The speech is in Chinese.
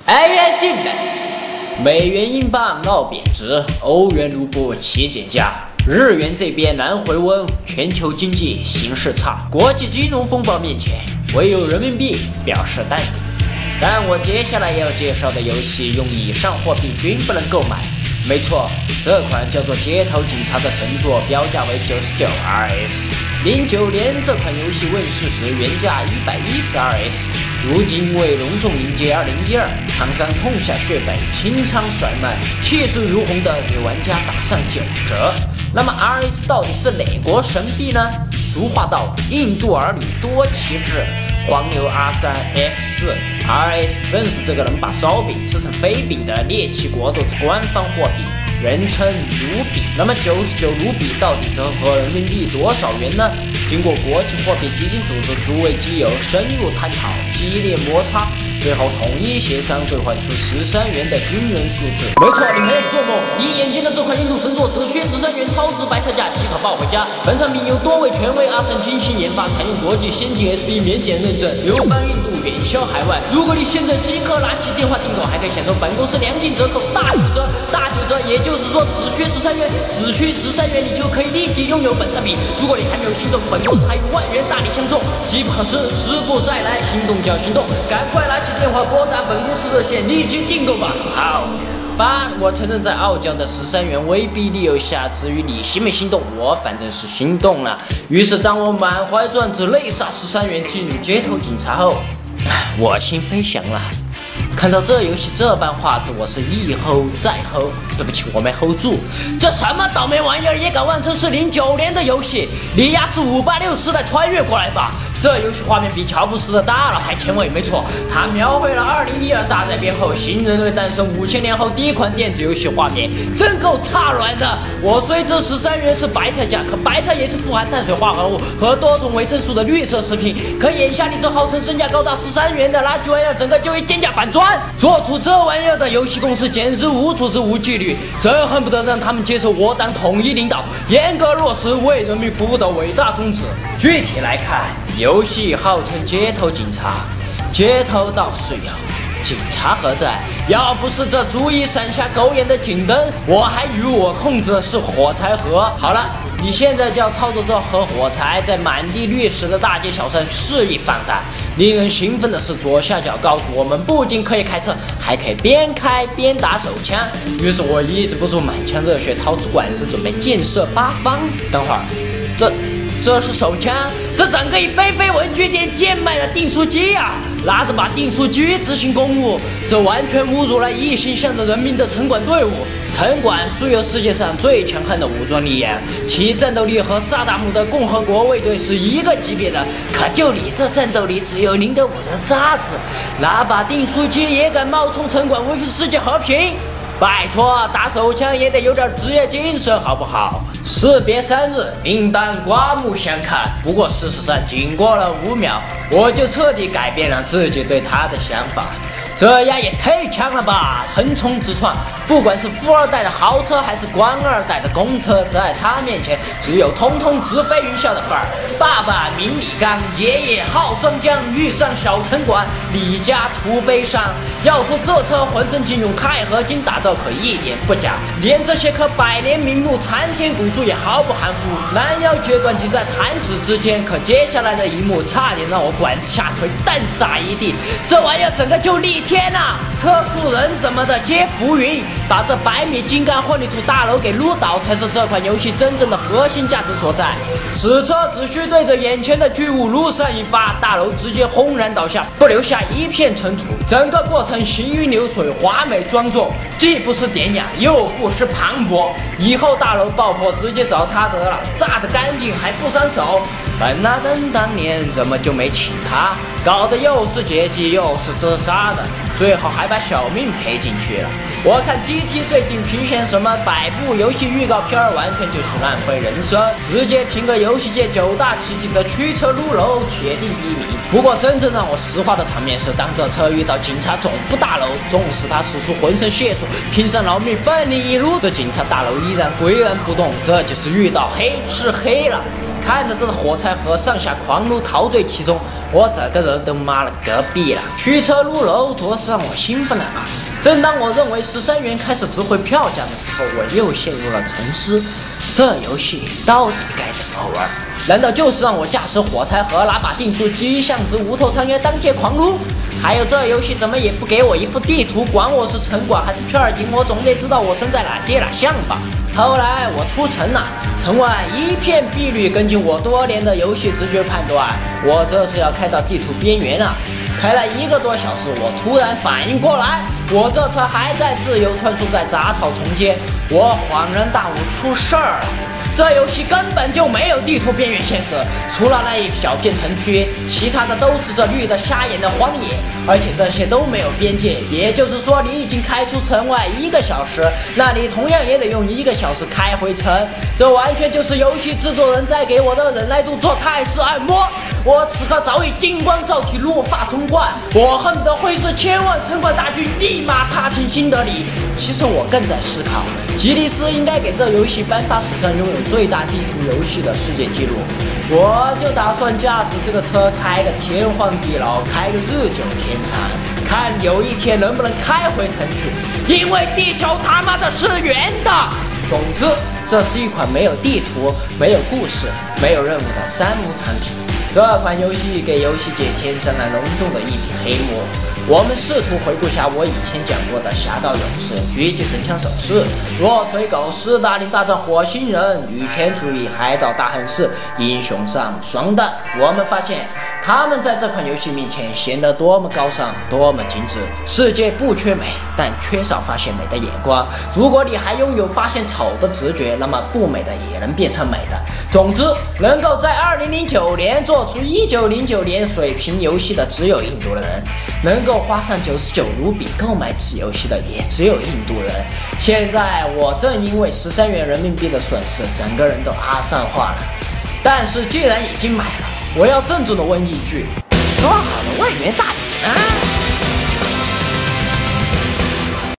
爱远近本，美元英镑闹贬值，欧元卢布齐减价，日元这边难回温，全球经济形势差，国际金融风暴面前，唯有人民币表示淡定。但我接下来要介绍的游戏用以上货币均不能购买。没错，这款叫做《街头警察》的神作标价为99 RS。09年这款游戏问世时原价110 RS， 如今为隆重迎接2012，厂商痛下血本，清仓甩卖，气势如虹的给玩家打上9折。那么 RS 到底是哪国神币呢？俗话道，印度儿女多奇志。黄牛 R3F4 RS 正是这个能把烧饼吃成飞饼的猎奇国度之官方货币，人称卢比。那么99卢比到底折合人民币多少元呢？经过国际货币基金组织诸位基友深入探讨，激烈摩擦，最后统一协商兑换出13元的惊人数字。没错，你没有做梦，你眼前的这款印度神作只需13元超值白菜价即可抱回家。本产品由多位权威阿神精心研发，采用国际先进 SP 免检认证，流芳印度，远销海外。如果你现在即刻拿起电话订购，还可以享受本公司良劲折扣大9折，大9折，也就是说只需13元，只需13元，你就可以立即拥有本产品。如果你还没有心动，本公司还有万元大礼相送，机不可失，时不再来，心动就要行动，赶快拿起电话拨打本公司热线，立即订购吧。好。我承认在傲娇的13元威逼利诱下，至于你心没心动，我反正是心动了。于是当我满怀壮志泪洒13元进入街头警察后，我心飞翔了。看到这游戏这般画质，我是一吼再吼，对不起，我没 hold 住。这什么倒霉玩意儿也敢妄称是09年的游戏？你丫是586时代穿越过来吧？这游戏画面比乔布斯的大脑还前卫，没错，它描绘了2012大灾变后新人类诞生5000年后第一款电子游戏画面，真够差卵的。我虽知13元是白菜价，可白菜也是富含碳水化合物和多种维生素的绿色食品，可眼下你这号称身价高达13元的垃圾玩意儿，整个就一奸价反转，做出这玩意儿的游戏公司简直无组织无纪律，真恨不得让他们接受我党统一领导，严格落实为人民服务的伟大宗旨。具体来看，游戏号称街头警察，街头倒是有，警察何在？要不是这足以闪瞎狗眼的警灯，我还以为我控制的是火柴盒。好了，你现在就要操作这盒火柴，在满地绿石的大街小巷肆意放弹。令人兴奋的是，左下角告诉我们，不仅可以开车，还可以边开边打手枪。于是我抑制不住满腔热血，掏出管子准备箭射八方。等会儿，这是手枪，这整个以飞飞文具店贱卖的订书机啊！拿着把订书机执行公务，这完全侮辱了一心向着人民的城管队伍。城管素有世界上最强悍的武装力量，其战斗力和萨达姆的共和国卫队是一个级别的。可就你这战斗力，只有您的我的渣子，拿把订书机也敢冒充城管维护世界和平？拜托，打手枪也得有点职业精神好不好？士别三日，令当刮目相看。不过事实上，仅过了5秒，我就彻底改变了自己对他的想法。这样也太强了吧！横冲直撞，不管是富二代的豪车还是官二代的公车，在他面前只有通通直飞云霄的范儿。爸爸名李刚，爷爷号双江，遇上小城管，李家图悲伤。要说这车浑身仅用钛合金打造，可一点不假，连这些棵百年名木参天古树也毫不含糊。拦腰截断仅在弹指之间，可接下来的一幕差点让我管子下垂，蛋撒一地。这玩意儿整个就逆天啊！车速人什么的皆浮云，把这100米金刚混凝土大楼给撸倒，才是这款游戏真正的核心价值所在。此车只需对着眼前的巨物撸上一发，大楼直接轰然倒下，不留下一片尘土。整个过程行云流水，华美庄重，既不失典雅，又不失磅礴。以后大楼爆破直接找他得了，炸得干净还不伤手。本拉登当年怎么就没请他？搞得又是劫机又是自杀的，最后还把小命赔进去了。我看 GT 最近评选什么100部游戏预告片，完全就是浪费人生，直接评个游戏界9大奇迹，则驱车入楼，铁定第1名。不过真正让我石化的场面是，当这车遇到警察总部大楼，纵使他使出浑身解数，拼上老命奋力一撸，这警察大楼依然岿然不动，这就是遇到黑吃黑了。 看着这火柴盒上下狂撸陶醉其中，我整个人都妈了个逼了！驱车撸肉多是让我兴奋了啊！正当我认为13元开始值回票价的时候，我又陷入了沉思：这游戏到底该怎么玩？难道就是让我驾驶火柴盒，拿把定速机，像只无头苍蝇当街狂撸？还有这游戏怎么也不给我一幅地图，管我是城管还是片儿警，我总得知道我身在哪街哪巷吧。后来我出城了，城外一片碧绿。根据我多年的游戏直觉判断，我这是要开到地图边缘了。开了1个多小时，我突然反应过来，我这车还在自由穿梭在杂草丛间。我恍然大悟，出事儿了。这游戏根本就没有地图边缘限制，除了那一小片城区，其他的都是这绿的瞎眼的荒野，而且这些都没有边界。也就是说，你已经开出城外1个小时，那你同样也得用1个小时开回城。这完全就是游戏制作人在给我的忍耐度做泰式按摩。我此刻早已金光照体，落发冲冠，我恨不得挥师千万城管大军，立马踏成新德里。其实我更在思考，吉尼斯应该给这游戏颁发史上拥有最大地图游戏的世界纪录。我就打算驾驶这个车开个天荒地老，开个日久天长，看有一天能不能开回城去，因为地球他妈的是圆的。总之，这是一款没有地图、没有故事、没有任务的3无产品。这款游戏给游戏界添上了浓重的一笔黑幕。我们试图回顾下我以前讲过的侠盗勇士、狙击神枪手4、落水狗、斯大林大战火星人、女权主义、海岛大汉4、英雄上双弹。我们发现他们在这款游戏面前显得多么高尚，多么精致。世界不缺美，但缺少发现美的眼光。如果你还拥有发现丑的直觉，那么不美的也能变成美的。总之，能够在2009年做出1909年水平游戏的只有印度人，能够花上99卢比购买此游戏的也只有印度人。现在我正因为13元人民币的损失，整个人都阿散化了。但是既然已经买了，我要郑重的问一句：说好的万元大礼呢？